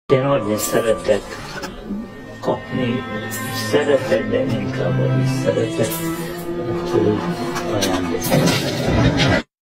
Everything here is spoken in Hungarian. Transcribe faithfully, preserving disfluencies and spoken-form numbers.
Én adni szeretek kapni, szeretek, de inkább adni szeretek, akkor ajándékozni.